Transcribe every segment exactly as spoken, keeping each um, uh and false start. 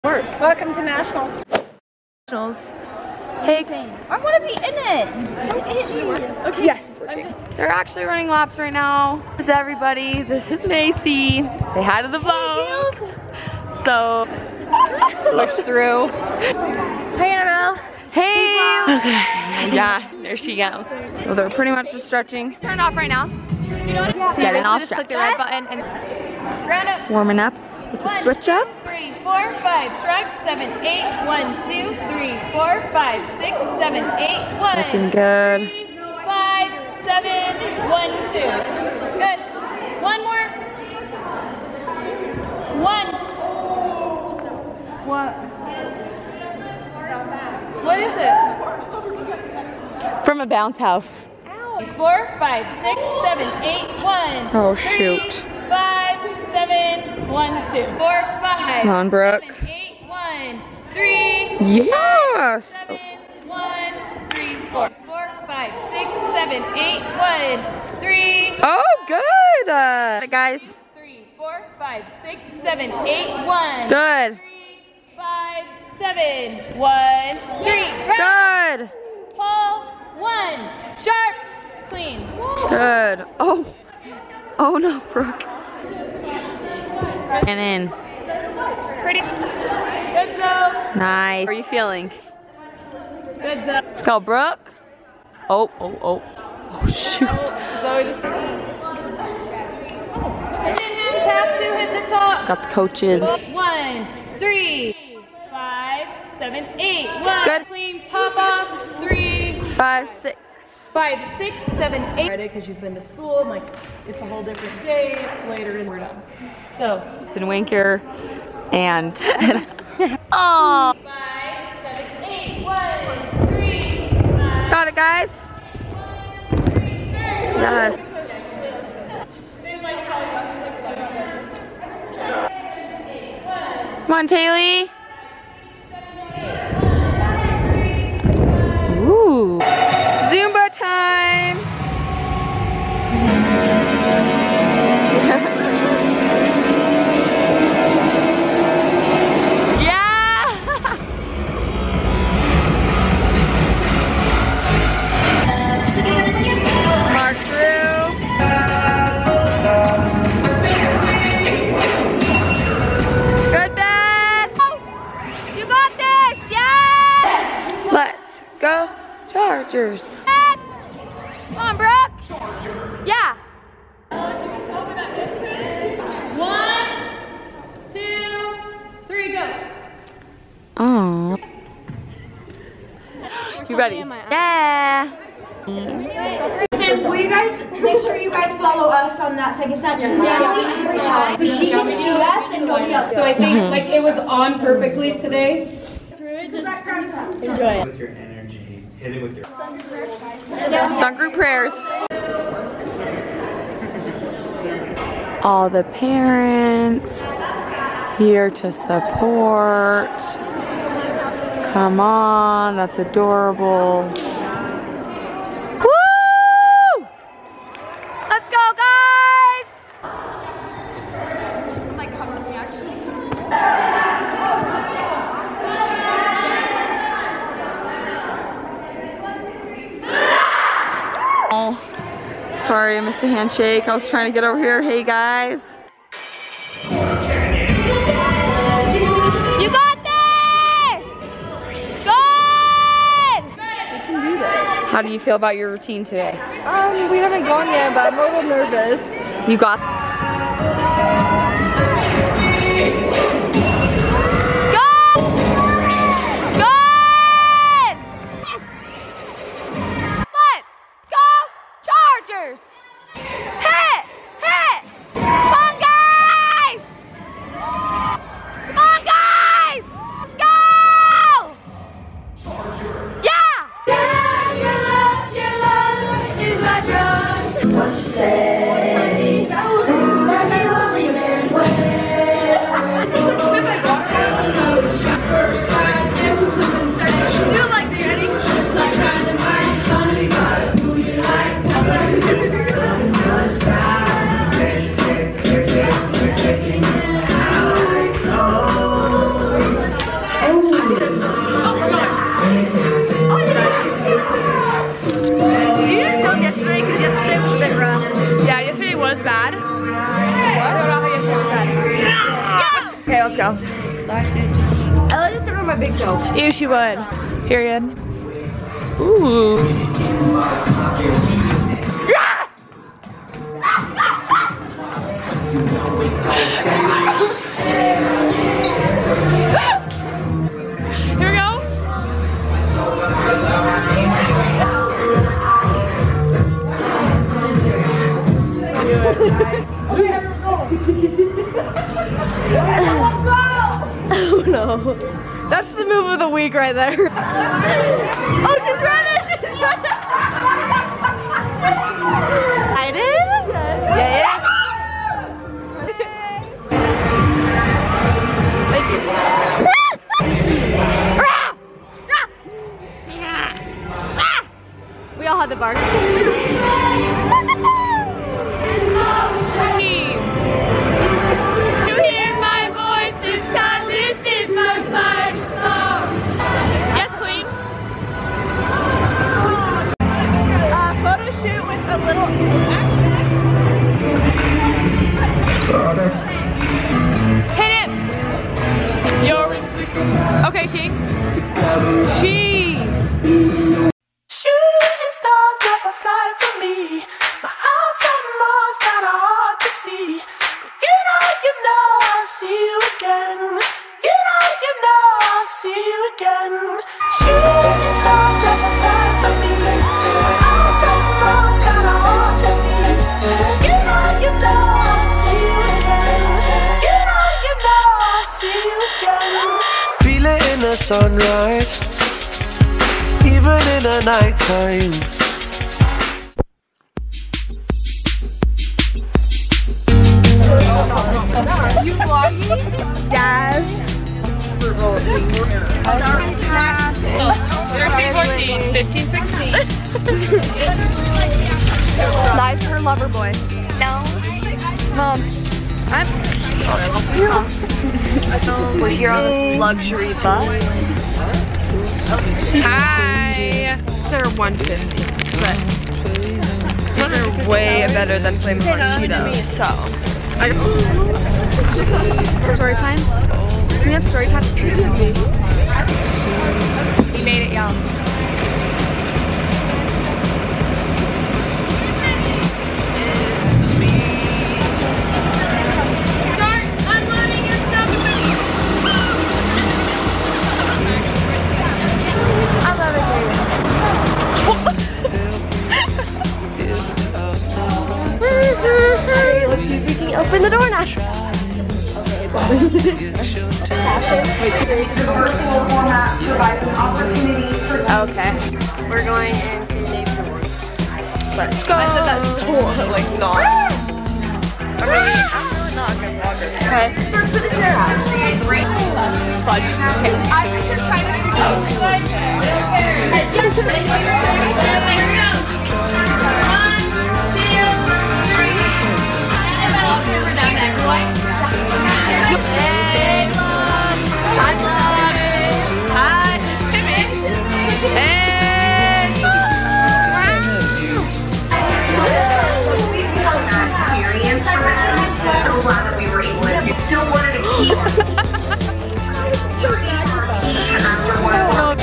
Work. Welcome to Nationals. Nationals. Hey, I want to be in it. Don't hit me. Okay. Yes, it's working. They're actually running laps right now. This is everybody. This is Macy. Say hi to the vlog. So, push through. Hey, Annabelle. Hey. Okay. Yeah, there she goes. So they're pretty much just stretching. Turn off right now. Yeah. So getting all just click strapped. the red button and round up. Warming up with the switch up. Three, four, five, shrug, seven, eight, one, two, three, four, five, six, seven, eight, one. Looking good. Three, five, seven, one, two. Good. One more. One. What? What is it? From a bounce house. Ow. Four, five, six, seven, eight, one. Oh, Three, shoot. Five, seven, one, two, four, five. Come on, Brooke. Seven, eight, one, three. Yes. Seven, one, three, four, four, five, six, seven, eight, one, three. Oh, good. Uh, guys. Three, four, five, six, seven, eight, one. Good. Three, five, seven, one, three. Good. Pull, one. Sharp, clean. Good. Oh. Oh no, Brooke. And in. Pretty. Good zone. Nice. How are you feeling? Good zone. Let's go, Brooke. Oh, oh, oh. Oh, shoot. Zoe just. Hands have to hit the top. Got the coaches. One, three, five, seven, eight. One. Good. Clean. Pop off. Three. Five, six. Five, six, seven, eight. Because you've been to school, and like it's a whole different day. It's later, and we're done. So. And Winker and. Oh. Five, seven, eight. One, three, five. Got it, guys. One, three, turn. Yes. Come on, Taylor. Ooh. Zumba time. Yeah. Mark through. Good, Ben. You got this. Yeah. Let's go, Chargers. Come on, Brooke. Yeah. One, two, three, go. Oh. You ready? Yeah. Will you guys make sure you guys follow us on that second step? Natalie every time. Because she can see us and nobody else. So I think like it was on perfectly today. Enjoy it. With your energy, hit it with your. Stunt group prayers. All the parents here to support. Come on, that's adorable. Woo! Let's go, guys! Oh, sorry, I missed the handshake. I was trying to get over here. Hey, guys. You got this! Good! We can do this. How do you feel about your routine today? Um, we haven't gone yet, but I'm a little nervous. You got Hit! Hit! Come on, guys! Come on, guys! Let's go! Yeah! Your love, your love is my drug. What you say? I let it sit on my big toe. Ew, she would. Period. Ooh. Here we go. Oh no. That's the move of the week right there. Oh, she's running! She's running! I did? Yeah, yeah. We all had to bark. You hear my voice this time, this is my fight song. Yes, Queen. Uh, photo shoot with a little hit it. You're insecure. Okay, King. She. Shooting stars never fly for me. My house on Mars kinda hard to see. But you know, you know I'll see you again. You know, you know I'll see you again. Shooting stars never fly for me. My house on Mars kinda hard to see. You know, you know I'll see you again. You know, you know I'll see you again. Feel it in the sunrise, even in the nighttime. Are you vlogging? Yes. thirteen, fourteen, fifteen, sixteen. Nice for lover boy. No. Mom, I'm. We're here on this luxury bus. Hi. They're one fifty, but these are way better than Flamin' Hot Cheetos. So. Story time? Can we have story time? We made it, y'all. Start unloading your stuff. I love it here. Let's see if we can open the door now. Okay, we're going into name someone. Let's go. I said that so like not. I'm really, I'm really not gonna walk it. Okay. First put the chair on. Great. Fudge. Okay. I think you're trying to do Hey, love. Hi, love. Hi. Hey. We've become that experience from that. So glad that we were able to do. Still wanted to keep our team after one of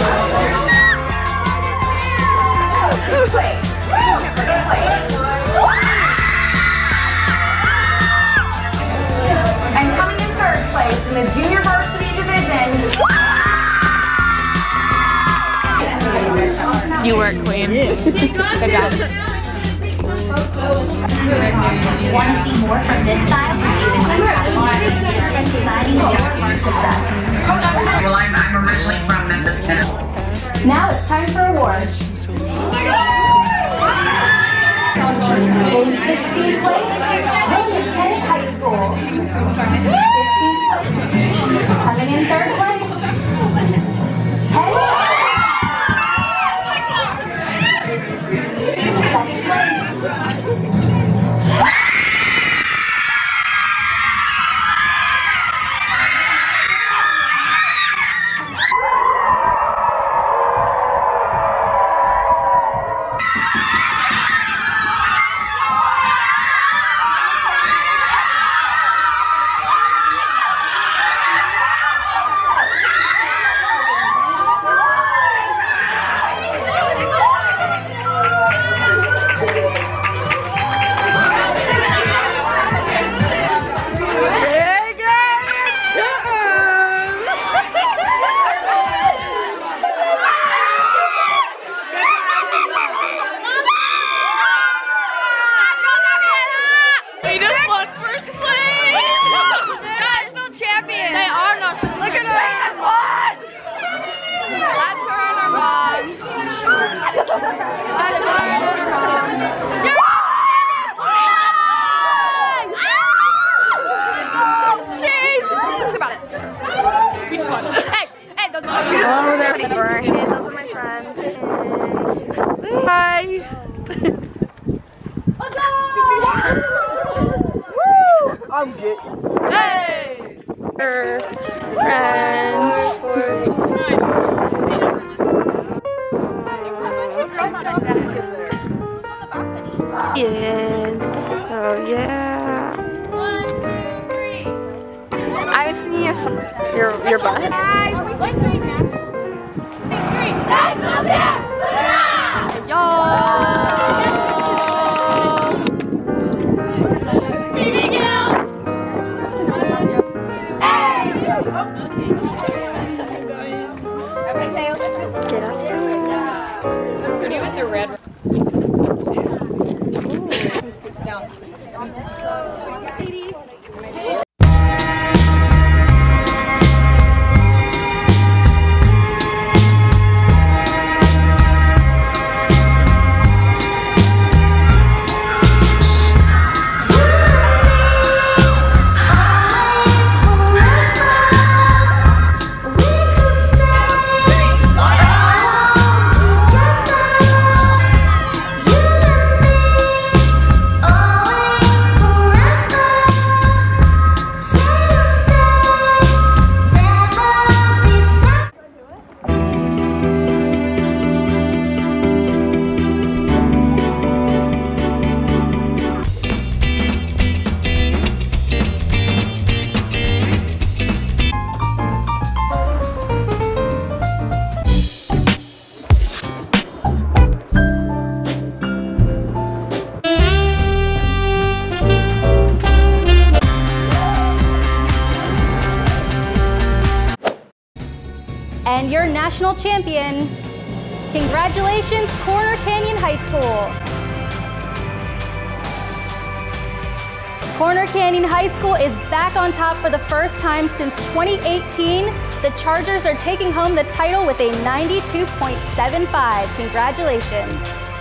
Good place. Good place. And coming in third place in the junior varsity division. You work, Queen. Good job. Want to see more from this style? And designing more of our success. Well, I'm, I'm originally from Memphis, Tennessee. Now it's time for awards. In sixteenth place, William Kennett High School. fifteenth place, coming in third place, ten. Second place. Oh, they're burning. Those are my friends. Bye. I'm good. Hey! Her friends. Yes. Oh yeah. One, two, three. I was singing a song. Your your butt. Y'all. Get up there. Pretty with the red. And your national champion. Congratulations, Corner Canyon High School. Corner Canyon High School is back on top for the first time since twenty eighteen. The Chargers are taking home the title with a ninety-two point seven five. Congratulations.